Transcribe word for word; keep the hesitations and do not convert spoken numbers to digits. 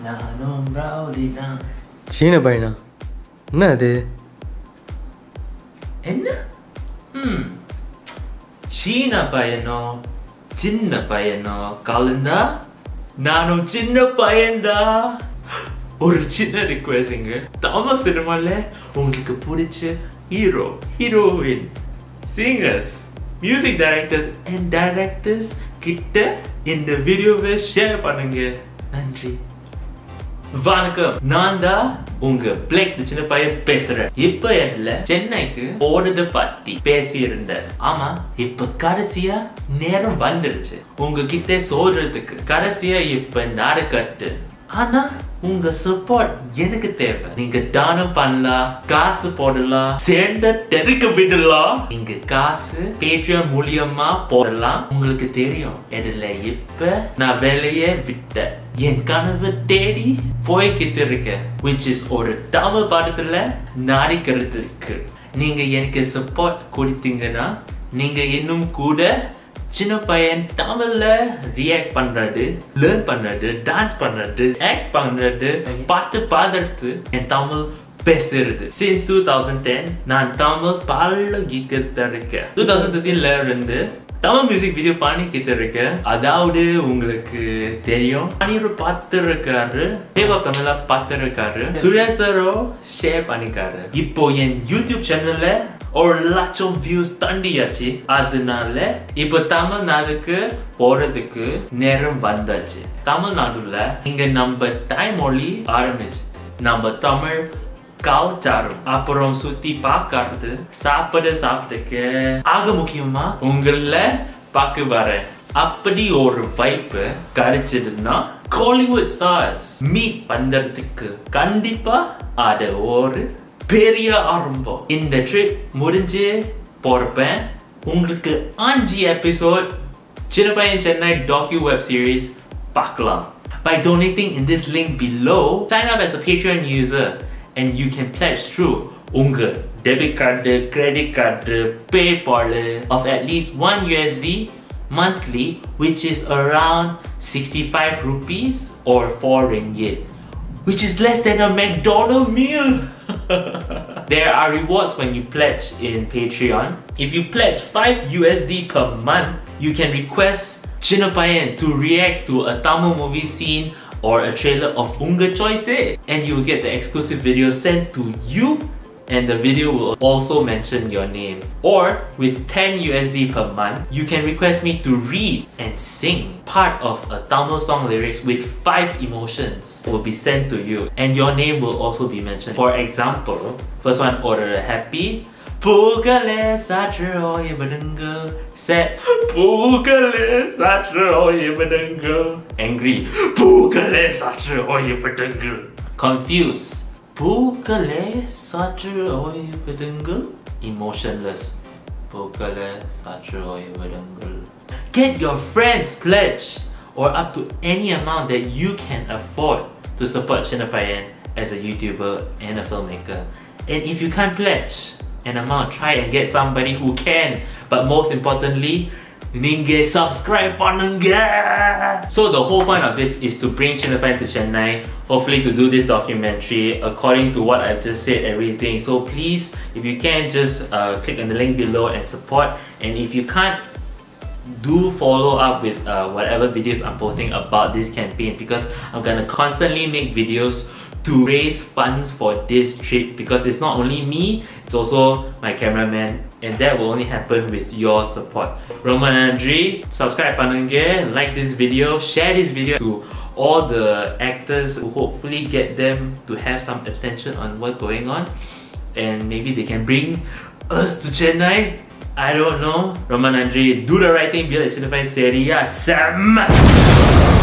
நானும் ரவுடி தான். சீனப்பையனா? என்ன அது? என்ன? ம் சீனப்பையனோ சின்ன பையனோ கலந்தா நானும் சின்ன பையன்டா. ஒரு சின்ன ரிக்வெஸ்டிங்க, தமிழ் சினிமால உங்களுக்கு பிடிச்ச hero, heroine, singers, music directors and directors கிட்ட இந்த வீடியோவை ஷேர் பண்ணுங்க. நன்றி. வணக்கம், நான் தான் உங்க பிளேக் சின்ன பையன் பேசுறேன். இப்ப இதுல சென்னைக்கு ஓடுத பத்தி பேசி இருந்தேன். ஆமா, இப்ப கடைசியா நேரம் வந்துடுச்சு உங்ககிட்ட சொல்றதுக்கு. கடைசியா இப்ப நடக்கட்டு. ஆனா உங்க சப்போர்ட் எனக்கு தேவை. நீங்க தானம் பண்ணலாம், காசு போடலாம், சேர்ந்த தெருக்க விடலாம். நீங்க காசு பேட்ரியான் மூலியமா போடலாம். உங்களுக்கு தெரியும், இதுல இப்ப நான் வேலையை விட்ட என் கனவு தேடி போய்கிட்டு இருக்கேன், which is ஒரு தமிழ் படத்துல நடிக்கிறதுக்கு. நீங்க எனக்கு சப்போர்ட் கொடுத்தீங்கன்னா நீங்க இன்னும் கூட சின்ன பையன் தமிழ்ல ரியாக்ட் பண்றது, லேர்ன் பண்றது, டான்ஸ் பண்றது, ஆக்ட் பண்றது, பாட்டு பாடுறது, என் தமிழ் பேசுறது. Since twenty ten நான் தமிழ் பழகிக்கிட்டு இருக்கேன். twenty thirteen ல இருந்து தமிழ் மியூசிக் வீடியோ பண்ணிக்கிட்டு இருக்கேன். அதாவது உங்களுக்கு தெரியும், அனிரு பார்த்து இருக்காரு, தேவா தமிழா பார்த்து இருக்காரு, சுரேசரோ ஷேர் பண்ணிக்காரு. இப்போ என் யூடியூப் சேனல்ல ஒரு லட்சம் வியூஸ் தாண்டியாச்சு. அதனால இப்போ தமிழ்நாடுக்கு போறதுக்கு நேரம் வந்தாச்சு. தமிழ்நாடுல இங்க நம்ம தாய்மொழி ஆரம்பிச்சு, நம்ம தமிழ் கலாச்சாரம் அப்புறம் சுத்தி பார்க்கறது, சாப்பிட சாப்பிட்டுக்கு ஆக முக்கியமா உங்கள பார்க்க வரேன். அப்படி ஒரு வாய்ப்பு கிடைச்சதுன்னா காலிவுட் ஸ்டார்ஸ் மீட் பண்றதுக்கு கண்டிப்பா அது ஒரு பெரிய ஆரம்பம். இந்த ட்ரிப் முடிஞ்சு போறப்ப உங்களுக்கு அஞ்சு எபிசோட் சின்னப்பையன் சென்னை docu web series பார்க்கலாம். By donating in this link below, sign up as a Patreon user and you can pledge through உங்க debit card, credit card, PayPal of at least one U S D monthly, which is around sixty-five rupees or four ringgit, which is less than a McDonald's meal. There are rewards when you pledge in Patreon. If you pledge five U S D per month, you can request Chinepaiyen to react to a Tamil movie scene or a trailer of unga choice, and you will get the exclusive video sent to you, and the video will also mention your name. Or with ten U S D per month, you can request me to read and sing part of a Tamil song lyrics with five emotions. It will be sent to you, and your name will also be mentioned. For example, first one, order happy. Pukale satra oye badungal. Sad. Pukale satra oye badungal. Angry. Pukale satra oye badungal. Confused. Pukale satra oye badungal. Emotionless. Pukale satra oye badungal. Get your friends pledge or up to any amount that you can afford to support Chinepaiyen as a YouTuber and a filmmaker. And if you can't pledge an amount, try and get somebody who can. But most importantly, ninge subscribe pannunga. So the whole point of this is to bring Chinepaiyen to Chennai, hopefully to do this documentary according to what I've just said, everything. So please, if you can, just uh, click on the link below and support. And if you can't, do follow up with uh, whatever videos I'm posting about this campaign, because I'm gonna constantly make videos to raise funds for this trip, because it's not only me, it's also my cameraman, and that will only happen with your support. Roman Andre, subscribe pannunga, like this video, share this video to all the actors, to hopefully get them to have some attention on what's going on, and maybe they can bring us to Chennai. I don't know. Roman Andre, do the right thing, biar Chinepaiyen serius.